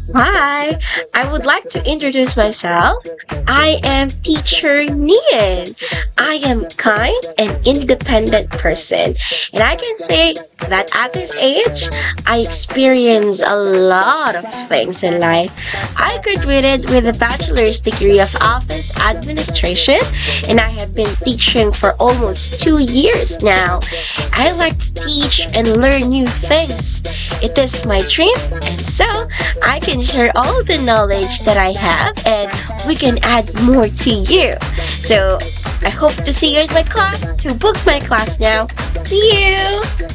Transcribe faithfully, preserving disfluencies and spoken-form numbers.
Hi, I would like to introduce myself. I am teacher Nian. I am kind and independent person, and I can say that at this age, I experience a lot of things in life. I graduated with a bachelor's degree of office administration, and I have been teaching for almost two years now. I like to teach and learn new things. It is my dream, and so I can share all the knowledge that I have, and we can add more to you. So I hope to see you in my class. To book my class now. See you!